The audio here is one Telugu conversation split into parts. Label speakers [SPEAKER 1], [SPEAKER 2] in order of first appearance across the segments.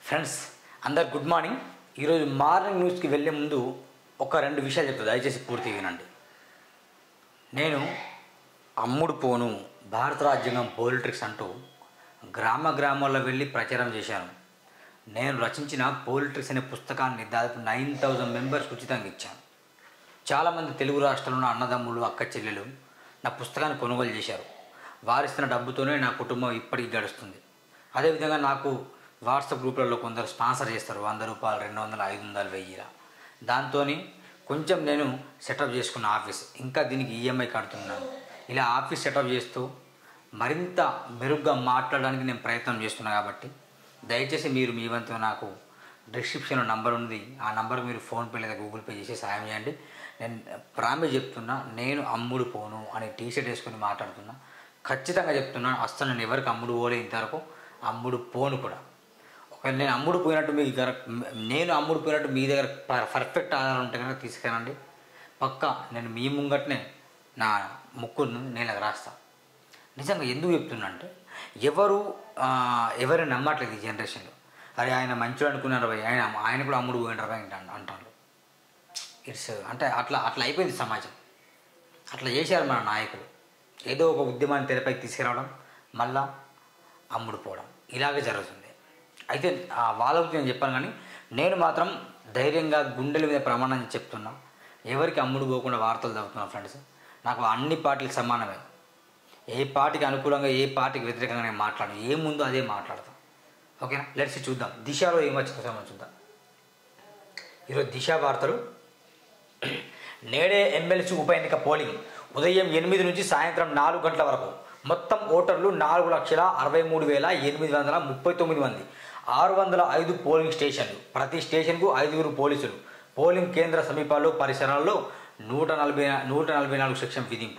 [SPEAKER 1] ఫ్రెండ్స్ అందరు గుడ్ మార్నింగ్. ఈరోజు మార్నింగ్ న్యూస్కి వెళ్ళే ముందు ఒక రెండు విషయాలు చెప్తాను, దయచేసి పూర్తిగా వినండి. నేను అమ్ముడు పోను భారత రాజ్యాంగం పోలిటిక్స్ అంటూ గ్రామాల్లో వెళ్ళి ప్రచారం చేశాను. నేను రచించిన పోలిటిక్స్ అనే పుస్తకాన్ని దాదాపు 9,000 మెంబర్స్ ఉచితంగా ఇచ్చాను. చాలామంది తెలుగు రాష్ట్రాల్లో ఉన్న అన్నదమ్ములు అక్క చెల్లెలు నా పుస్తకాన్ని కొనుగోలు చేశారు. వారిస్తున్న డబ్బుతోనే నా కుటుంబం ఇప్పటికి గడుస్తుంది. అదేవిధంగా నాకు వాట్సాప్ గ్రూపులలో కొందరు స్పాన్సర్ చేస్తారు, 100 రూపాయలు, 200, 500, 1000. దాంతో కొంచెం నేను సెటప్ చేసుకున్న ఆఫీస్, ఇంకా దీనికి ఈఎంఐ కడుతున్నాను. ఇలా ఆఫీస్ సెటప్ చేస్తూ మరింత మెరుగ్గా మాట్లాడడానికి నేను ప్రయత్నం చేస్తున్నాను. కాబట్టి దయచేసి మీరు మీ వంతు నాకు డిస్క్రిప్షన్లో నంబర్ ఉంది, ఆ నంబర్ మీరు ఫోన్పే లేదా గూగుల్ పే చేసి సాయం చేయండి. నేను ప్రామిస్ చెప్తున్నా, నేను అమ్ముడు పోను అని టీషర్ట్ వేసుకొని మాట్లాడుతున్నా. ఖచ్చితంగా చెప్తున్నాను, అస్సలు నేను ఎవరికి అమ్ముడు పోలే, ఇంతవరకు అమ్ముడు పోను కూడా. ఒకవేళ నేను అమ్ముడు పోయినట్టు మీ దగ్గర పర్ఫెక్ట్ ఆధారం ఉంటే కనుక తీసుకెళ్ళండి. పక్కా నేను మీ ముంగట్నే నా ముక్కును నేను రాస్తాను. నిజంగా ఎందుకు చెప్తున్నా అంటే ఎవరు నమ్మట్లేదు ఈ జనరేషన్లో. అరే ఆయన మంచిగా అనుకున్నారు, ఆయన కూడా అమ్ముడు పోయినారు అంటారు. ఇట్స్ అంటే అట్లా అయిపోయింది సమాజం. అట్లా చేశారు మన నాయకులు. ఏదో ఒక ఉద్యమాన్ని తెరపైకి తీసుకురావడం, మళ్ళా అమ్ముడు పోవడం, ఇలాగే జరుగుతుంది. అయితే వాళ్ళ గురించి నేను చెప్పాను, కానీ నేను మాత్రం ధైర్యంగా గుండెల మీద ప్రమాణం చెప్తున్నా, ఎవరికి అమ్ముడు పోకుండా వార్తలు చదువుతున్నా. ఫ్రెండ్స్, నాకు అన్ని పార్టీలకు సమానమే. ఏ పార్టీకి అనుకూలంగా ఏ పార్టీకి వ్యతిరేకంగా నేను మాట్లాడను, ఏముందో అదే మాట్లాడతాను. ఓకేనా? లెట్స్ చూద్దాం దిశలో ఏం వచ్చిందో చూద్దాం. ఈరోజు దిశ వార్తలు. నేడే ఎమ్మెల్సీ ఉప ఎన్నిక పోలింగ్ ఉదయం 8 నుంచి సాయంత్రం 4 గంటల వరకు. మొత్తం ఓటర్లు 4,63,839 మంది. 605 పోలింగ్ స్టేషన్లు, ప్రతి స్టేషన్కు 5 పోలీసులు. పోలింగ్ కేంద్ర సమీపాల్లో పరిసరాల్లో 144 సెక్షన్ విధింపు.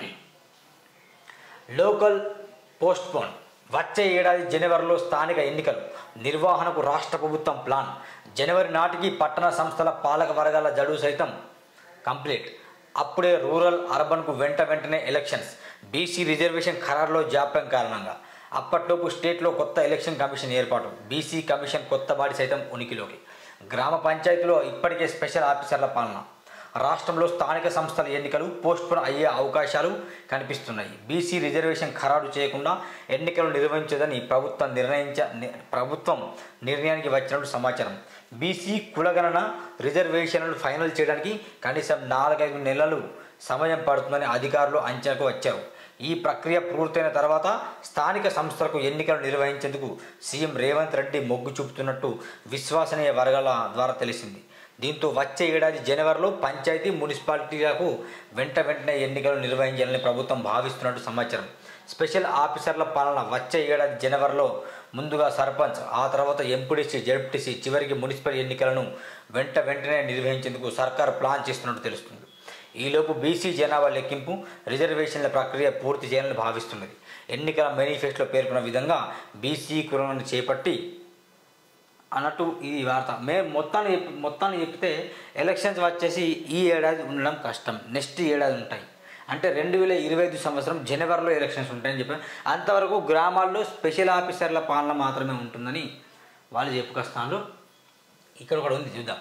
[SPEAKER 1] Local postpone. వచ్చే ఏడాది జనవరిలో స్థానిక ఎన్నికలు నిర్వహణకు రాష్ట్ర ప్రభుత్వం ప్లాన్. జనవరి నాటికి పట్టణ సంస్థల పాలక వర్గాల జడువు సైతం కంప్లీట్. అప్పుడే రూరల్ అర్బన్కు వెంటనే ఎలక్షన్స్. బీసీ రిజర్వేషన్ ఖరారులో జాప్యం కారణంగా అప్పట్లోపు స్టేట్లో కొత్త ఎలక్షన్ కమిషన్ ఏర్పాటు. బీసీ కమిషన్ కొత్త బాడీ సైతం ఉనికిలోకి. గ్రామ పంచాయతీలో ఇప్పటికే స్పెషల్ ఆఫీసర్ల పాలన. రాష్ట్రంలో స్థానిక సంస్థల ఎన్నికలు పోస్ట్పోన్ అయ్యే అవకాశాలు కనిపిస్తున్నాయి. బీసీ రిజర్వేషన్ ఖరారు చేయకుండా ఎన్నికలు నిర్వహించదని ప్రభుత్వం నిర్ణయానికి వచ్చినట్టు సమాచారం. బీసీ కులగణన రిజర్వేషన్లు ఫైనల్ చేయడానికి కనీసం 4-5 నెలలు సమయం పడుతుందని అధికారులు అంచనాకు వచ్చారు. ఈ ప్రక్రియ పూర్తయిన తర్వాత స్థానిక సంస్థలకు ఎన్నికలు నిర్వహించేందుకు సీఎం రేవంత్ రెడ్డి మొగ్గు చూపుతున్నట్టు విశ్వసనీయ వర్గాల ద్వారా తెలిసింది. దీంతో వచ్చే ఏడాది జనవరిలో పంచాయతీ మున్సిపాలిటీలకు వెంటనే ఎన్నికలు నిర్వహించాలని ప్రభుత్వం భావిస్తున్నట్టు సమాచారం. స్పెషల్ ఆఫీసర్ల పాలన వచ్చే ఏడాది జనవరిలో ముందుగా సర్పంచ్, ఆ తర్వాత ఎంపీటీసీ, జెడ్పీటీసీ, చివరికి మున్సిపల్ ఎన్నికలను వెంటనే నిర్వహించేందుకు సర్కారు ప్లాన్ చేస్తున్నట్టు తెలుస్తుంది. ఈలోపు బీసీ జనాభా లెక్కింపు, రిజర్వేషన్ల ప్రక్రియ పూర్తి చేయాలని భావిస్తున్నది. ఎన్నికల మేనిఫెస్టోలో పేర్కొన్న విధంగా బీసీ కులాలను చేపట్టి అన్నట్టు ఈ వార్త. మేము మొత్తాన్ని చెప్తే ఎలక్షన్స్ వచ్చేసి ఈ ఏడాది ఉండడం కష్టం, నెక్స్ట్ ఏడాది ఉంటాయి. అంటే 2025 సంవత్సరం జనవరిలో ఎలక్షన్స్ ఉంటాయని చెప్పారు. అంతవరకు గ్రామాల్లో స్పెషల్ ఆఫీసర్ల పాలన మాత్రమే ఉంటుందని వాళ్ళు చెప్పుకొస్తున్నారు. ఇక్కడ ఒకటి ఉంది, చూద్దాం.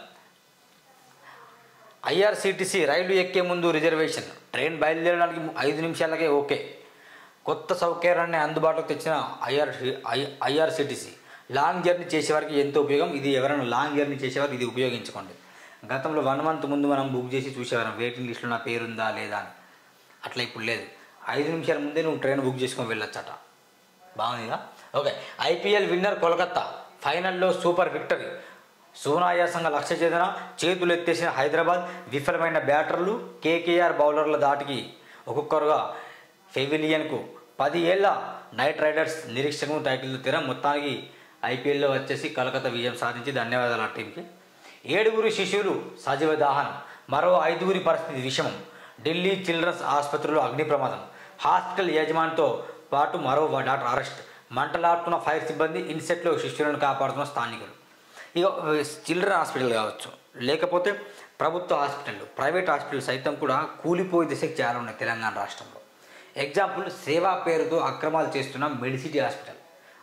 [SPEAKER 1] ఐఆర్సీటీసీ రైలు ఎక్కే ముందు రిజర్వేషన్. ట్రైన్ బయలుదేరడానికి 5 నిమిషాలకే ఓకే. కొత్త సౌకర్యాన్ని అందుబాటులోకి తెచ్చిన ఐఆర్సీటీసీ లాంగ్ జర్నీ చేసేవారికి ఎంతో ఉపయోగం. ఇది ఎవరైనా లాంగ్ జర్నీ చేసేవారు ఇది ఉపయోగించుకోండి. గతంలో 1 మంత్ ముందు మనం బుక్ చేసి చూసేవారం వెయిటింగ్ లిస్ట్లో నా పేరుందా లేదా అని. అట్లా ఇప్పుడు లేదు, 5 నిమిషాల ముందే నువ్వు ట్రైన్ బుక్ చేసుకొని వెళ్ళొచ్చట. బాగుందిగా? ఓకే. ఐపీఎల్ విన్నర్ కోల్కతా, ఫైనల్లో సూపర్ విక్టరీ. సునాయాసంగా లక్ష్య ఛేదన, చేతులు ఎత్తేసిన హైదరాబాద్. విఫలమైన బ్యాటర్లు, కేకేఆర్ బౌలర్ల దాటికి ఒక్కొక్కరుగా పెవిలియన్కు. 10 ఏళ్ల నైట్ రైడర్స్ నిరీక్షకులు టైటిల్ తెర. మొత్తానికి ఐపీఎల్లో వచ్చేసి కలకత్తా విజయం సాధించి ధన్యవాదాలు ఆ టీంకి. 7 శిశువులు సజీవ దహనం, మరో 5 పరిస్థితి విషమం. ఢిల్లీ చిల్డ్రన్స్ ఆసుపత్రిలో అగ్ని ప్రమాదం. హాస్పిటల్ యజమానితో పాటు మరో డాక్టర్ అరెస్ట్. మంటలాడుతున్న ఫైర్ సిబ్బంది, ఇన్సెట్లో శిశువులను కాపాడుతున్న స్థానికులు. ఇక చిల్డ్రన్ హాస్పిటల్ కావచ్చు, లేకపోతే ప్రభుత్వ హాస్పిటల్, ప్రైవేట్ హాస్పిటల్ సైతం కూడా కూలిపోయే దిశకు చాలా ఉన్నాయి తెలంగాణ రాష్ట్రంలో. ఎగ్జాంపుల్, సేవా పేరుతో అక్రమాలు చేస్తున్న మెడిసిటీ హాస్పిటల్.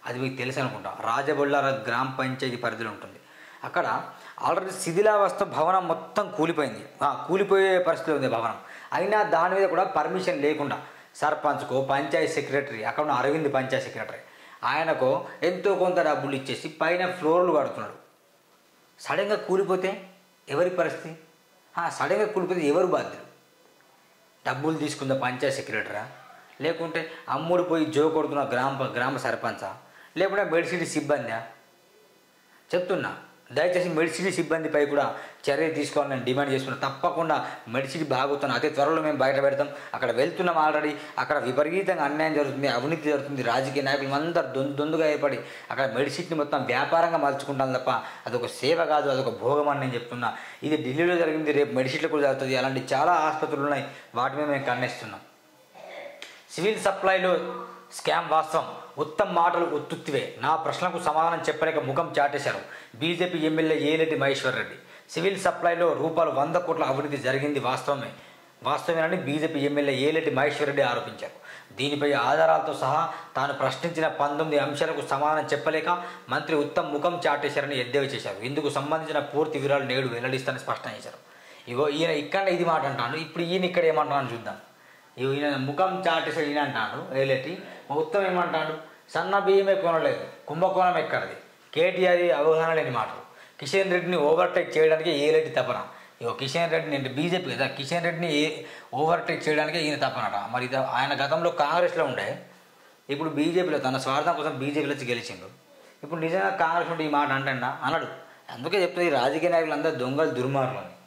[SPEAKER 1] అది మీకు తెలుసు అనుకుంటా. రాజబొల్లార గ్రామ పంచాయతీ పరిధిలో ఉంటుంది. అక్కడ ఆల్రెడీ శిథిలావస్థ భవనం మొత్తం కూలిపోయింది, కూలిపోయే పరిస్థితి ఉంది భవనం. అయినా దాని మీద కూడా పర్మిషన్ లేకుండా సర్పంచ్కో పంచాయతీ సెక్రటరీ, అక్కడ ఉన్న అరవింద్ పంచాయతీ సెక్రటరీ, ఆయనకు ఎంతో కొంత డబ్బులు ఇచ్చేసి పైన ఫ్లోర్లు కడుతున్నాడు. సడన్గా కూలిపోతే ఎవరి పరిస్థితి? సడన్గా కూలిపోతే ఎవరు బాధ్యులు? డబ్బులు తీసుకుందా పంచాయతీ సెక్రటరా, లేకుంటే అమ్ముడు పోయి జో కొడుతున్న గ్రామ సర్పంచా, లేకుంటే మెడిసిటీ సిబ్బందా? చెప్తున్నా, దయచేసి మెడిసిటీ సిబ్బందిపై కూడా చర్య తీసుకోవాలని నేను డిమాండ్ చేస్తున్నాను. తప్పకుండా మెడిసిటీ బాగుతున్నాను, అతి త్వరలో మేము బయట పెడతాం. అక్కడ వెళ్తున్నాం ఆల్రెడీ. అక్కడ విపరీతంగా అన్యాయం జరుగుతుంది, అవినీతి జరుగుతుంది. రాజకీయ నాయకులు అందరూ దొందుగా ఏర్పడి అక్కడ మెడిసిటీని మొత్తం వ్యాపారంగా మలుచుకుంటాను తప్ప అదొక సేవ కాదు, అదొక భోగం అని నేను చెప్తున్నా. ఇది ఢిల్లీలో జరిగింది, రేపు మెడిసిటీలో కూడా జరుగుతుంది. అలాంటి చాలా ఆసుపత్రులు ఉన్నాయి, వాటి మీద మేము ఖండిస్తున్నాం. సివిల్ సప్లైలో స్కామ్ వాస్తవం, ఉత్తమ్ మాటలు ఉత్తుత్తివే. నా ప్రశ్నకు సమాధానం చెప్పలేక ముఖం చాటేశారు BJP MLA Eleti Maheshwar Reddy. Civil సప్లైలో రూపాయలు 100 కోట్ల అవినీతి జరిగింది వాస్తవమేనని బీజేపీ ఎమ్మెల్యే ఏలేటి మహేశ్వర్ రెడ్డి ఆరోపించారు. దీనిపై ఆధారాలతో సహా తాను ప్రశ్నించిన 19 అంశాలకు సమాధానం చెప్పలేక మంత్రి ఉత్తమ్ ముఖం చాటేశారని ఎద్దేవా చేశారు. ఇందుకు సంబంధించిన పూర్తి వివరాలు నేడు వెల్లడిస్తానని స్పష్టం చేశారు. ఈయన ఇక్కడ ఇది మాట అంటాను, ఇప్పుడు ఈయన ఇక్కడ ఏమంటాను చూద్దాం. ఈయన ముఖం చాటేశాడు ఈయన అంటాడు ఏలేటి. ఉత్తమ్ ఏమంటాడు? సన్న బియ్యమే కొనలేదు, కుంభకోణం ఎక్కడిది, కేటీఆర్ అవగాహన లేని మాటలు. కిషన్ రెడ్డిని ఓవర్టేక్ చేయడానికి ఏలేటి తపన. కిషన్ రెడ్డిని బీజేపీ కదా, కిషన్ రెడ్డిని ఓవర్టేక్ చేయడానికి ఈయన తపనట. మరి ఆయన గతంలో కాంగ్రెస్లో ఉండే, ఇప్పుడు బీజేపీలో తన స్వార్థం కోసం బీజేపీలో వచ్చి గెలిచిండు. ఇప్పుడు నిజంగా కాంగ్రెస్ నుండి ఈ మాట అంటా అనడు. అందుకే చెప్తుంది రాజకీయ నాయకులు అందరూ దొంగలు దుర్మార్గులు అని.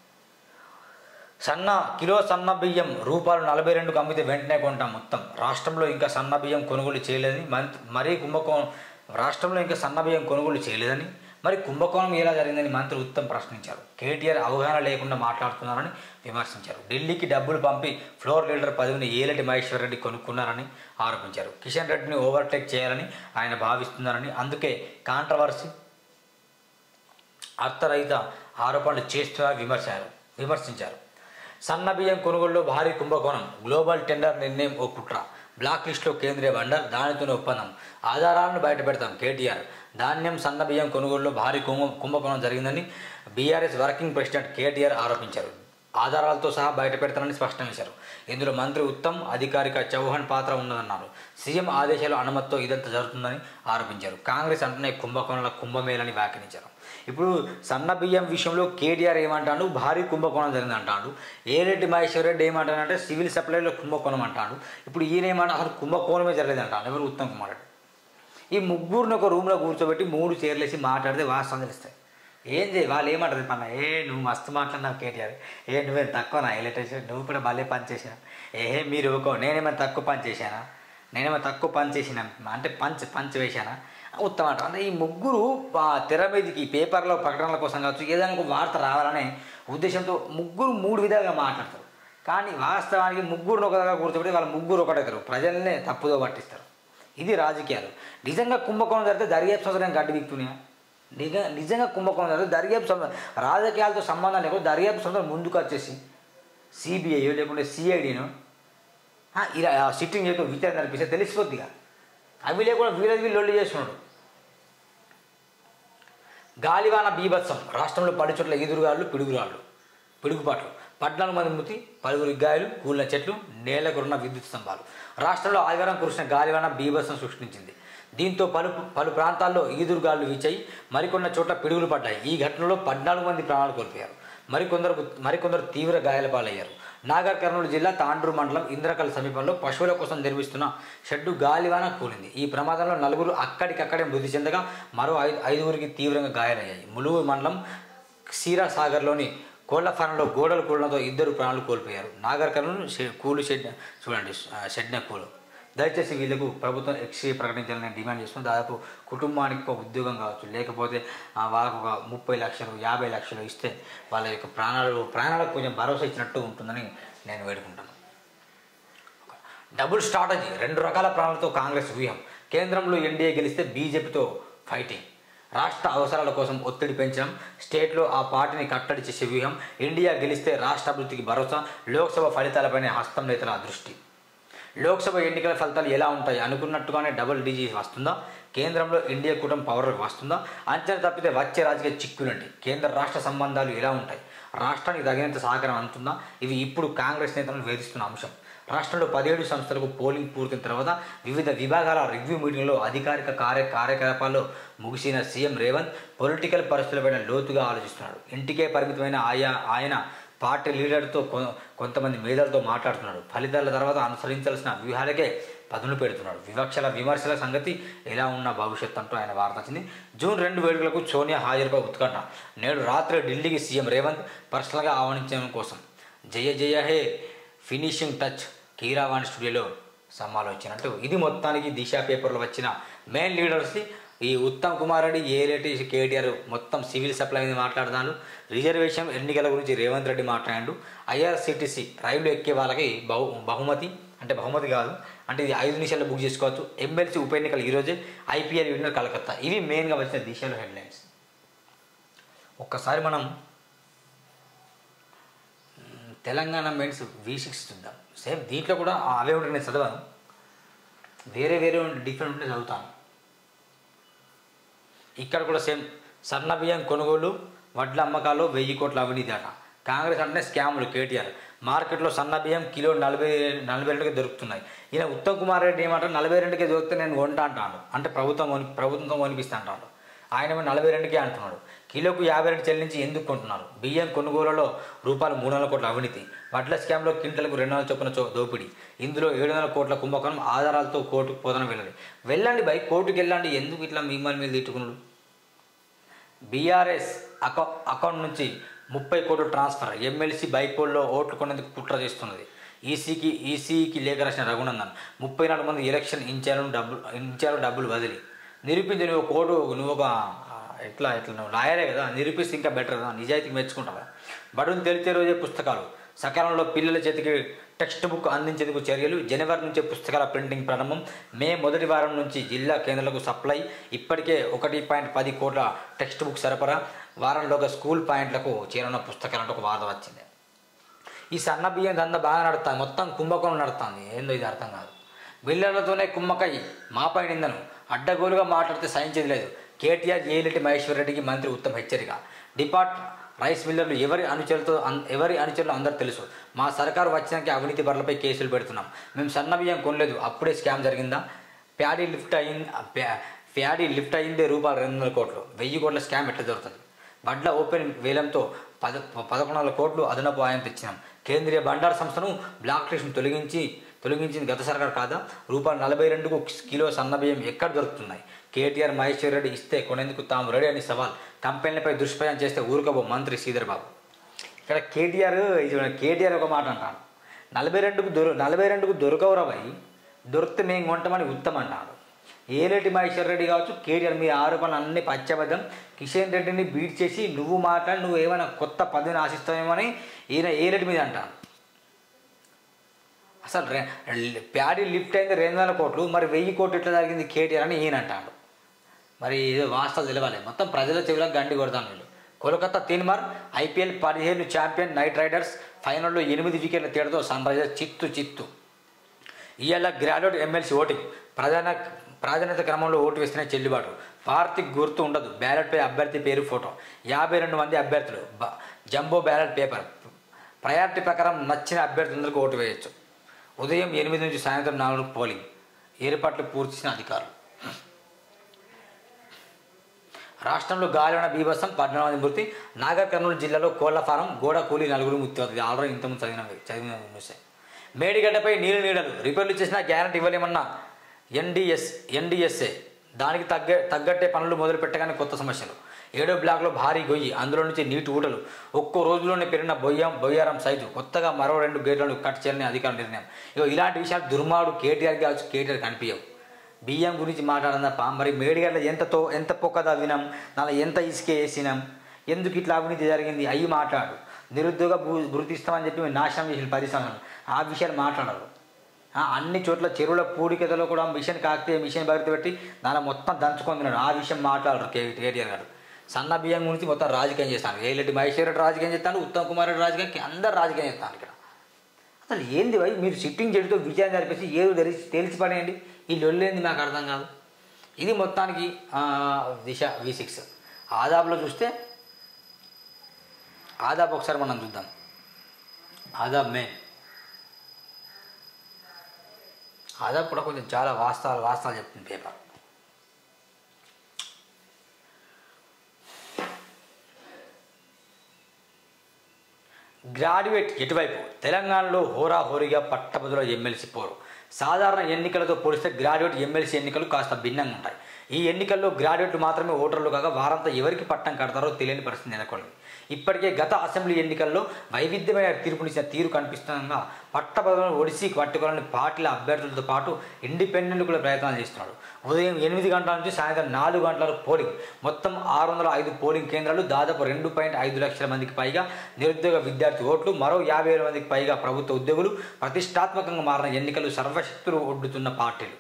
[SPEAKER 1] కిలో సన్న బియ్యం రూపాయలు 42కు అమ్మితే వెంటనే కొంటాం మొత్తం. రాష్ట్రంలో ఇంకా సన్న బియ్యం కొనుగోలు చేయలేదని రాష్ట్రంలో ఇంకా సన్న బియ్యం కొనుగోలు చేయలేదని మరి కుంభకోణం ఎలా జరిగిందని మంత్రి ఉత్తమ్ ప్రశ్నించారు. కేటీఆర్ అవగాహన లేకుండా మాట్లాడుతున్నారని విమర్శించారు. ఢిల్లీకి డబ్బులు పంపి ఫ్లోర్ లీడర్ పదవిని ఏలేటి మహేశ్వర్ రెడ్డి కొనుక్కున్నారని ఆరోపించారు. కిషన్ రెడ్డిని ఓవర్టేక్ చేయాలని ఆయన భావిస్తున్నారని, అందుకే కాంట్రవర్సీ అర్థరహిత ఆరోపణలు చేస్తున్నారని విమర్శించారు. సన్న బియ్యం కొనుగోలులో భారీ కుంభకోణం, గ్లోబల్ టెండర్ నిర్ణయం ఓ కుట్ర, బ్లాక్ లిస్టులో కేంద్రీయ బండర్, దానితోనే ఒప్పందం, ఆధారాలను బయటపెడతాం కేటీఆర్. ధాన్యం సన్న బియ్యం కొనుగోలులో భారీ కుంభకోణం జరిగిందని బీఆర్ఎస్ వర్కింగ్ ప్రెసిడెంట్ కేటీఆర్ ఆరోపించారు. ఆధారాలతో సహా బయటపెడతానని స్పష్టం చేశారు. ఇందులో మంత్రి ఉత్తమ్, అధికారిక చౌహాన్ పాత్ర ఉన్నదన్నారు. సీఎం ఆదేశాల అనుమతితో ఇదంతా జరుగుతుందని ఆరోపించారు. కాంగ్రెస్ అంటేనే కుంభకోణాల కుంభమేళని వ్యాఖ్యానించారు. ఇప్పుడు సన్న బియ్యం విషయంలో కేటీఆర్ ఏమంటాడు? భారీ కుంభకోణం జరిగింది అంటాడు. ఏలేటి మహేశ్వర్ రెడ్డి ఏమంటాడంటే సివిల్ సప్లైలో కుంభకోణం అంటాడు. ఇప్పుడు ఈయన ఏమంటే అసలు కుంభకోణమే జరగలేదు అంటాడు. ఎవరు? ఉత్తమ్ కుమార్ రెడ్డి. ఈ ముగ్గురిని ఒక రూమ్లో కూర్చోబెట్టి 3 చైర్లు వేసి మాట్లాడితే వాస్తవం తెలుస్తాయి. ఏం చేయి వాళ్ళు ఏమంటారు పన్న, నువ్వు మస్తు మాట్లాడినావు కేటీఆర్, నువ్వేం తక్కువనా ఎలక్ట్రిషియన్, నువ్వు కూడా భలే పని చేసినా, మీరు ఊకో, నేనేమైనా తక్కువ పని చేశానా, అంటే పంచ్ వేశానా? ఉత్తమ అంటారు. అంటే ఈ ముగ్గురు తెర మీదకి పేపర్లో ప్రకటనల కోసం కావచ్చు, ఏదైనా ఒక వార్త రావాలనే ఉద్దేశంతో ముగ్గురు 3 విధాలుగా మాట్లాడతారు. కానీ వాస్తవానికి ముగ్గురుని ఒక దగ్గర కూర్చోబెట్టి వాళ్ళ ముగ్గురు ఒకటెక్కరు, ప్రజల్నే తప్పుదో పట్టిస్తారు. ఇది రాజకీయాలు. నిజంగా కుంభకోణం జరిగితే దర్యాప్తు సంవత్సరం గడ్డి విక్తున్నాయా? నిజంగా కుంభకోణం జరిగితే దర్యాప్తు రాజకీయాలతో సంబంధం లేకుండా దర్యాప్తు సంవత్సరం ముందుకు వచ్చేసి సిబిఐ లేకుంటే సిఐడిను ఇలా సిట్టింగ్ చేయడం విచారణ నడిపిస్తే తెలిసిపోద్దిగా. అవి లేకుండా వీళ్ళు లొల్లి చేస్తున్నాడు. గాలివాన బీభత్సం, రాష్ట్రంలో 10 చోట్ల ఈదురుగాలు పిడుగుపాట్లు, 14 మంది మృతి, 10 గాయాలు, కూలిన చెట్లు, నేలకున్న విద్యుత్ స్తంభాలు. రాష్ట్రంలో ఆదివారం కురిసిన గాలివాన బీభత్సం సృష్టించింది. దీంతో పలు ప్రాంతాల్లో ఈదురుగాలు వీచాయి, మరికొన్ని చోట్ల పిడుగులు పడ్డాయి. ఈ ఘటనలో 14 మంది ప్రాణాలు కోల్పోయారు, మరికొందరు తీవ్ర గాయాల పాలయ్యారు. నాగర్ కర్నూలు జిల్లా తాండ్రు మండలం ఇంద్రకల్ సమీపంలో పశువుల కోసం నిర్మిస్తున్న షెడ్డు గాలివాన కూలింది. ఈ ప్రమాదంలో 4 అక్కడికక్కడే మృతి చెందగా మరో 5 తీవ్రంగా గాయాలయ్యాయి. ములుగు మండలం క్షీరసాగర్లోని కోళ్ల ఫారంలో గోడలు కూలడంతో 2 ప్రాణాలు కోల్పోయారు. నాగర్ కర్నూలు కూలు షెడ్ చూడండి, షెడ్న కూలు. దయచేసి వీళ్ళకు ప్రభుత్వం ఎక్స్రే ప్రకటించాలని డిమాండ్ చేస్తున్నాం. దాదాపు కుటుంబానికి ఒక ఉద్యోగం కావచ్చు, లేకపోతే వాళ్ళకు ఒక 30 లక్షలు 50 లక్షలు ఇస్తే వాళ్ళ యొక్క ప్రాణాలకు కొంచెం భరోసా ఇచ్చినట్టు ఉంటుందని నేను వేడుకుంటాను. డబుల్ స్ట్రాటజీ, 2 రకాల ప్రాణాలతో కాంగ్రెస్ వ్యూహం. కేంద్రంలో ఎన్డీఏ గెలిస్తే బీజేపీతో ఫైటింగ్. రాష్ట్ర అవసరాల కోసం ఒత్తిడి పెంచడం, స్టేట్లో ఆ పార్టీని కట్టడి చేసే వ్యూహం. ఇండియా గెలిస్తే రాష్ట్ర అభివృద్ధికి భరోసా. లోక్సభ ఫలితాలపైనే హస్తం నేతల దృష్టి. లోక్సభ ఎన్నికల ఫలితాలు ఎలా ఉంటాయి? అనుకున్నట్టుగానే డబుల్ డిజిట్ వస్తుందా? కేంద్రంలో ఇండియా కూటమి పవర్లోకి వస్తుందా? అంచనా తప్పితే వచ్చే రాజకీయ చిక్కులండి. కేంద్ర రాష్ట్ర సంబంధాలు ఎలా ఉంటాయి? రాష్ట్రానికి తగినంత సహకారం అందుతుందా? ఇవి ఇప్పుడు కాంగ్రెస్ నేతలను వేధిస్తున్న అంశం. రాష్ట్రంలో 17 సంస్థలకు పోలింగ్ పూర్తయిన తర్వాత వివిధ విభాగాల రివ్యూ మీటింగ్లో అధికారిక కార్యకలాపాల్లో ముగిసిన సీఎం రేవంత్ పొలిటికల్ పరిస్థితులపైన లోతుగా ఆలోచిస్తున్నాడు. ఇంటికే పరిమితమైన ఆయన పార్టీ లీడర్తో కొంతమంది మేధాలతో మాట్లాడుతున్నాడు. ఫలితాల తర్వాత అనుసరించాల్సిన వ్యూహాలకే పదును పెడుతున్నాడు. విమర్శల సంగతి ఎలా ఉన్న భవిష్యత్ అంటూ ఆయన వార్త వచ్చింది. జూన్ 2 వేడుకలకు సోనియా హాజరుపై ఉత్కంఠ. నేడు రాత్రి ఢిల్లీకి సీఎం రేవంత్ పర్సనల్గా ఆహ్వానించడం కోసం జయ హే ఫినిషింగ్ టచ్ కీరావాణి స్టూడియోలో సమాలోచనట్టు. ఇది మొత్తానికి దిశ పేపర్లో వచ్చిన మెయిన్ లీడర్స్ని. ఈ ఉత్తమ్ కుమార్ రెడ్డి, ఏలేటి కేటీఆర్ మొత్తం సివిల్ సప్లై మీద మాట్లాడతాను. రిజర్వేషన్ ఎన్నికల గురించి రేవంత్ రెడ్డి మాట్లాడాడు. ఐఆర్సిటీసీ రైలు ఎక్కే వాళ్ళకి బహుమతి కాదు అంటే ఇది 5 నిమిషాల్లో బుక్ చేసుకోవచ్చు. ఎమ్మెల్సీ ఉప ఎన్నికలు ఈరోజే. IPL winner Calcutta. ఇవి మెయిన్గా వచ్చిన దిశలో హెడ్లైన్స్. ఒక్కసారి మనం తెలంగాణ మెయిన్స్ V6 చూద్దాం. సేమ్ దీంట్లో కూడా అవే ఉంటాయి. నేను చదవను, వేరే డిఫరెంట్ ఉంటే చదువుతాను. ఇక్కడ కూడా సేమ్ సన్న బియ్యం కొనుగోలు, వడ్ల అమ్మకాలు 1000 కోట్ల అవినీతి అట. కాంగ్రెస్ అంటే స్కాములు. కేటీఆర్ మార్కెట్లో సన్న బియ్యం కిలో 42కే దొరుకుతున్నాయి. ఈయన ఉత్తమ్ కుమార్ రెడ్డి ఏమంటారు, 42కే దొరికితే నేను కొంటా అంటాను. అంటే ప్రభుత్వంతో కొనిపిస్తా అంటాడు. ఆయన 42కే అంటున్నాడు. కిలోకు 52 చెల్లించి ఎందుకు కొంటున్నారు? బియ్యం కొనుగోలులో రూపాయలు 300 కోట్ల అవినీతి. వడ్ల స్కామ్లో క్వింటల్కు 200 చొప్పున దోపిడీ. ఇందులో 700 కోట్ల కుంభకోణం. ఆధారాలతో కోర్టుకు పోదన వెళ్ళండి బై కోర్టుకు వెళ్ళండి. ఎందుకు ఇట్లా మిమ్మల్ని మీద తిట్టుకున్నాడు? బీఆర్ఎస్ అకౌంట్ నుంచి 30 కోట్లు ట్రాన్స్ఫర్. ఎమ్మెల్సీ బైపోల్లో ఓట్లు కొనేందుకు కుట్ర చేస్తున్నది. ఈసీకి లేఖ రాసిన రఘునందన్. 34 మంది ఎలక్షన్ ఇచ్చారు డబ్బులు బదిలీ. నిరూపించి నువ్వు ఒక ఎట్లా నువ్వు లాయరే కదా, నిరూపిస్తే ఇంకా బెటర్ కదా, నిజాయితీకి మెచ్చుకుంటావా? బడులు తెలిసే రోజే పుస్తకాలు. సకాలంలో పిల్లల చేతికి టెక్స్ట్ బుక్ అందించేందుకు చర్యలు. జనవరి నుంచే పుస్తకాల ప్రింటింగ్ ప్రారంభం. మే మొదటి వారం నుంచి జిల్లా కేంద్రాలకు సప్లై. ఇప్పటికే 1.10 కోట్ల టెక్స్ట్ బుక్ సరఫరా. వారంలోగా స్కూల్ పాయింట్లకు చేరున్న పుస్తకాలంటే ఒక వార్త వచ్చింది. ఈ సన్న బియ్యం దందా బాగా నడుస్తుంది. మొత్తం కుంభకోణం నడుస్తుంది. ఏందో ఇది అర్థం కాదు. బిల్లర్లతోనే కుమ్మకై మాపై నిందను. అడ్డగోలుగా మాట్లాడితే సహించేది లేదు. కేటీఆర్, ఏలిటి మహేశ్వర్ రెడ్డికి మంత్రి ఉత్తమ్ హెచ్చరిక. రైస్ మిల్లర్లు ఎవరి అనుచరులు అందరూ తెలుసు. మా సర్కారు వచ్చినాక అవినీతి బర్లపై కేసులు పెడుతున్నాం. మేము సన్న బియ్యం కొనలేదు, అప్పుడే స్కామ్ జరిగిందా? ప్యాడీ లిఫ్ట్ అయిందే రూపాయలు 200 కోట్లు. 1000 కోట్ల స్కామ్ ఎట్లా జరుగుతుంది? వడ్ల ఓపెన్ వేలంతో 1100 కోట్లు అదనపు ఆయం తెచ్చినాం. కేంద్రీయ బండారు సంస్థను బ్లాక్ లిస్ట్ను తొలగించింది గత సర్కారు కాదా? రూపాయలు 42కు కిలో సన్నబియ్యం ఎక్కడ దొరుకుతున్నాయి? కేటీఆర్, మహేశ్వర్ రెడ్డి ఇస్తే కొనేందుకు తాము రెడీ అని సవాల్. కంపెనీలపై దుష్ప్రచారం చేస్తే ఊరుకోబో మంత్రి శ్రీధర్ బాబు. ఇక్కడ కేటీఆర్ ఒక మాట అంటాడు. 42కు దొరకవురాబాయి, దొరికితే మేము కొంటామని ఉత్తమ్ అంటాడు. ఏలేటి మహేశ్వర్ రెడ్డి కావచ్చు, కేటీఆర్ మీ ఆరోపణలు అన్ని పచ్చబద్ధం. కిషన్ రెడ్డిని బీట్ చేసి నువ్వు మాట్లాడి నువ్వు ఏమైనా కొత్త పదవిని ఆశిస్తావేమో అని ఈయన ఏలేటి మీద అంటాడు. అసలు ప్యాడీ లిఫ్ట్ అయింది 200 కోట్లు, మరి 1000 కోట్లు ఎట్లా జరిగింది కేటీఆర్ అని ఈయన అంటాడు. మరి ఏదో వాస్తవాలు తెలియాలి. మొత్తం ప్రజల చెవిలో గండి కొడతాను వీళ్ళు. కోల్కతా తీన్మార్. IPL 17 champion knight riders. ఫైనల్లో 8 వికెట్ల తేడాతో సన్ రైజర్స్ చిత్తు. ఇవాళ గ్రాడ్యుయేట్ ఎమ్మెల్సీ ఓటింగ్. ప్రాధాన్యత క్రమంలో ఓటు వేస్తేనే చెల్లుబాటు. పార్టీకి గుర్తు ఉండదు. బ్యాలెట్పై అభ్యర్థి పేరు, ఫోటో. 52 మంది అభ్యర్థులు. Jumbo ballot paper. ప్రయారిటీ ప్రకారం నచ్చిన అభ్యర్థులందరికీ ఓటు వేయచ్చు. ఉదయం 8 నుంచి సాయంత్రం 4 పోలింగ్. ఏర్పాట్లు పూర్తి చేసిన అధికారులు. రాష్ట్రంలో గాలివాన బీభత్సం. 14 మంది మృతి. నాగర్ కర్నూలు జిల్లాలో కోళ్ల ఫారం. గోడ కూలి 4 మృతి అవుతుంది. ఆల్రెడీ ఇంతకుముందు చదివిన న్యూసే. మేడిగడ్డపై నీడలు. రిపేర్లు చేసినా గ్యారెంటీ ఇవ్వలేమన్నా ఎన్డీఎస్ఏ. దానికి తగ్గట్టే పనులు మొదలు పెట్టగానే కొత్త సమస్యలు. 7వ బ్లాక్లో భారీ గొయ్యి. అందులో నుంచి నీటి ఊటలు. ఒక్కో రోజులోనే పెరిగిన బొయ్యారం సైజు. కొత్తగా మరో 2 గేట్లను కట్ చేయాలని అధికారుల నిర్ణయం. ఇలాంటి విషయాలు దుర్మాడు కేటీఆర్ కావచ్చు. కేటీఆర్ కనిపించవు. బియ్యం గురించి మాట్లాడడం తప్ప మరి మేడిగడ్డ ఎంత పొక్కదా వినాం, దానిలో ఎంత ఇసుక వేసినాం, ఎందుకు ఇట్లా అవినీతి జరిగింది అవి మాట్లాడు. నిరుద్యోగ గుర్తిస్తామని చెప్పి నాశనం చేసిన 10 సంవత్సరాలు ఆ విషయాలు మాట్లాడరు. అన్ని చోట్ల చెరువుల పూడికతలో కూడా మిషన్ భర్తీ పెట్టి దానిలో మొత్తం దంచుకుంటున్నాడు. ఆ విషయం మాట్లాడరు కేటీఆర్ గారు. సన్న బియ్యం గురించి మొత్తం రాజకీయం చేస్తాను. ఏలేటి మహేశ్వర్ రెడ్డి రాజకీయం చేస్తాను, ఉత్తమ్ కుమార్ రెడ్డి రాజకీయం, అందరు రాజకీయం చేస్తాను. ఇక్కడ అసలు ఏంది భయ్ మీరు సిట్టింగ్ జడ్జితో విచారణ జరిపేసి ఏదో తేల్చి పడేయండి. ఈ లొల్లేంది నాకు అర్థం కాదు. ఇది మొత్తానికి దిశ V6 ఆదాబ్లో చూస్తే ఆదాబ్ ఒకసారి మనం చూద్దాం. ఆదాబ్ మెయిన్ ఆదాబ్ కూడా కొంచెం చాలా వాస్తవాలు చెప్తుంది పేపర్. గ్రాడ్యుయేట్ ఎటువైపు తెలంగాణలో హోరాహోరీగా పట్టభద్రుల ఎమ్మెల్సీ పోరు. సాధారణ ఎన్నికలతో పోలిస్తే గ్రాడ్యుయేట్ ఎమ్మెల్సీ ఎన్నికలు కాస్త భిన్నంగా ఉంటాయి. ఈ ఎన్నికల్లో గ్రాడ్యుయేట్లు మాత్రమే ఓటర్లు కాగా వారంతా ఎవరికి పట్టం కడతారో తెలియని పరిస్థితి నెలకొంది. ఇప్పటికే గత అసెంబ్లీ ఎన్నికల్లో వైవిధ్యమైన తీర్పునిచ్చిన తీరు కనిపిస్తుండగా పట్టభద్రులను ఒడిసి పట్టుకోవాలని పార్టీల అభ్యర్థులతో పాటు ఇండిపెండెంట్ కూడా ప్రయత్నాలు చేస్తున్నాడు. ఉదయం 8 గంటల నుంచి సాయంత్రం 4 గంటల వరకు పోలింగ్. మొత్తం 605 పోలింగ్ కేంద్రాలు, దాదాపు 2.5 లక్షల మందికి పైగా నిరుద్యోగ విద్యార్థి ఓట్లు, మరో 50,000 మందికి పైగా ప్రభుత్వ ఉద్యోగులు. ప్రతిష్టాత్మకంగా మారిన ఎన్నికలు సర్వశక్తులు ఒడ్డుతున్న పార్టీలు.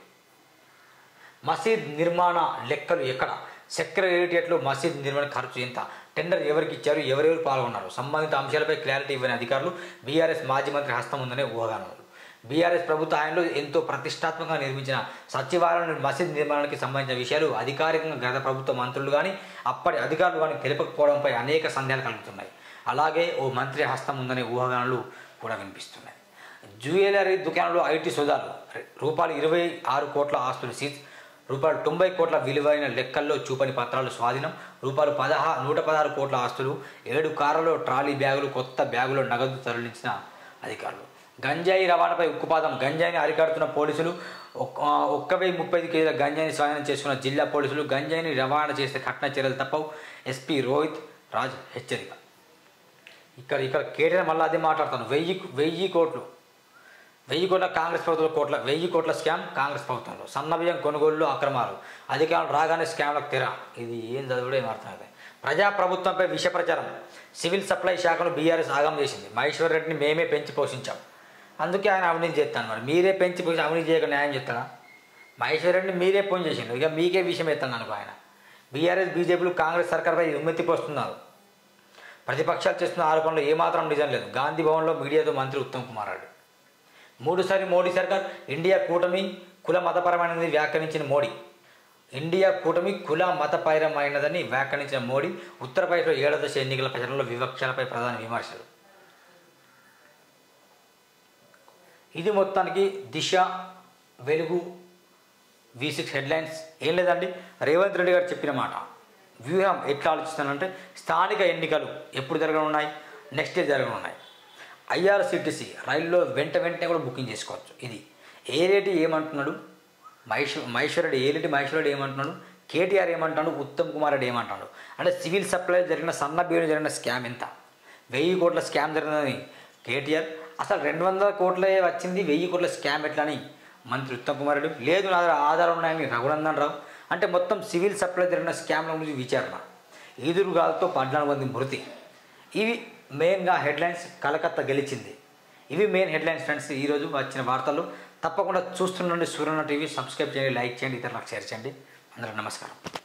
[SPEAKER 1] మసీద్ నిర్మాణ లెక్కలు ఎక్కడ? సెక్రటేరియట్లో మసీద్ నిర్మాణ ఖర్చు ఎంత? టెండర్ ఎవరికి ఇచ్చారు? ఎవరెవరు పాల్గొన్నారు? సంబంధిత అంశాలపై క్లారిటీ ఇవ్వని అధికారులు. బీఆర్ఎస్ మాజీ మంత్రి హస్తం ఉందనే ఊహాగానాలు. బీఆర్ఎస్ ప్రభుత్వ హయాంలో ఎంతో ప్రతిష్టాత్మకంగా నిర్మించిన సచివాలయం మసీద్ నిర్మాణానికి సంబంధించిన విషయాలు అధికారికంగా గత ప్రభుత్వ మంత్రులు కానీ అప్పటి అధికారులు కానీ తెలియకపోవడంపై అనేక సందేహాలు కలుగుతున్నాయి. అలాగే ఓ మంత్రి హస్తం ఉందనే ఊహాగానాలు కూడా వినిపిస్తున్నాయి. జ్యువెలరీ దుకాణంలో ఐటీ సోదాలు. ₹26 కోట్ల ఆస్తులు సీజ్. ₹90 కోట్ల విలువైన లెక్కల్లో చూపని పత్రాలు స్వాధీనం. ₹116 కోట్ల ఆస్తులు. 7 కార్లలో ట్రాలీ బ్యాగులు, కొత్త బ్యాగులో నగదు తరలించిన అధికారులు. గంజాయి రవాణాపై ఉక్కుపాదం. గంజాయిని అరికడుతున్న పోలీసులు. 1,035 కేజీల గంజాయిని స్వాధీనం చేసుకున్న జిల్లా పోలీసులు. గంజాయిని రవాణా చేస్తే కఠిన చర్యలు తప్పవు. ఎస్పీ రోహిత్ రాజ్ హెచ్చరిక. ఇక్కడ కేటీఆర్ మళ్ళీ అదే మాట్లాడుతాను. 1000 కోట్లు కాంగ్రెస్ ప్రభుత్వంలో 1000 కోట్ల స్కామ్ కాంగ్రెస్ ప్రభుత్వంలో. సన్నబియ్యం కొనుగోలులో అక్రమాలు. అధికారులు రాగానే స్కామ్లకు తెర. ఇది ఏం చదువుడో ఏం అర్థమవుతుంది. ప్రజాప్రభుత్వంపై విష ప్రచారం. సివిల్ సప్లై శాఖను బీఆర్ఎస్ ఆగం చేసింది. మహేశ్వర్ రెడ్డిని మేమే పెంచి పోషించాం, అందుకే ఆయన అవినీతి చేస్తాను. మరి మీరే పెంచి పోసి అవినీతి చేయక న్యాయం చేస్తారా? మహేశ్వర్ రెడ్డిని మీరే ఫోన్ చేసిండు, ఇక మీకే విషయం ఎత్తాను అనుకో. ఆయన బీఆర్ఎస్ బీజేపీలు కాంగ్రెస్ సర్కార్పై ఉమ్మెత్తిపోస్తున్నారు. ప్రతిపక్షాలు చేస్తున్న ఆరోపణలు ఏమాత్రం నిజం లేదు. గాంధీ భవన్లో మీడియాతో మంత్రి ఉత్తమ్ కుమార్ రెడ్డి. 3సారి మోడీ సర్కార్. ఇండియా కూటమి కుల మతపరమైనది వ్యాఖ్యానించిన మోడీ. ఇండియా కూటమి కుల మతపరమైనదని వ్యాఖ్యానించిన మోడీ. ఉత్తరప్రదేశ్లో 7వ దశ ఎన్నికల ప్రచారంలో వివక్షలపై ప్రధాన విమర్శలు. ఇది మొత్తానికి దిశ వెలుగు V6 హెడ్లైన్స్. ఏం లేదండి, రేవంత్ రెడ్డి గారు చెప్పిన మాట. వ్యూహం ఎట్లా ఆలోచిస్తానంటే, స్థానిక ఎన్నికలు ఎప్పుడు జరగనున్నాయి? నెక్స్ట్ ఇయర్ జరగనున్నాయి. IRCTC రైల్లో వెంటనే కూడా బుకింగ్ చేసుకోవచ్చు. ఇది ఏలేటి ఏమంటున్నాడు మహేశ్వర్ రెడ్డి ఏమంటున్నాడు, కేటీఆర్ ఏమంటాడు, ఉత్తమ్ కుమార్ రెడ్డి ఏమంటాడు అంటే సివిల్ సప్లై జరిగిన సన్న బియ్యం జరిగిన స్కామ్ ఎంత? 1000 కోట్ల స్కామ్ జరిగిందని కేటీఆర్. అసలు 200 కోట్లే వచ్చింది, 1000 కోట్ల స్కామ్ ఎట్లా అని మంత్రి ఉత్తమ్ కుమార్ రెడ్డి. లేదు నా దగ్గర ఆధారం ఉన్నాయని రఘునందన్ రావు. అంటే మొత్తం సివిల్ సప్లై జరిగిన స్కామ్ల గురించి విచారణ. ఈదురుగాలతో 14 మంది మృతి. ఇవి మెయిన్గా హెడ్లైన్స్. కలకత్తా గెలిచింది. ఇవి మెయిన్ హెడ్లైన్స్ ఫ్రెండ్స్. ఈరోజు వచ్చిన వార్తలు తప్పకుండా చూస్తుండండి. సూర్యన టీవీ. సబ్స్క్రైబ్ చేయండి, లైక్ చేయండి, ఇతరులకు షేర్ చేయండి. అందరూ నమస్కారం.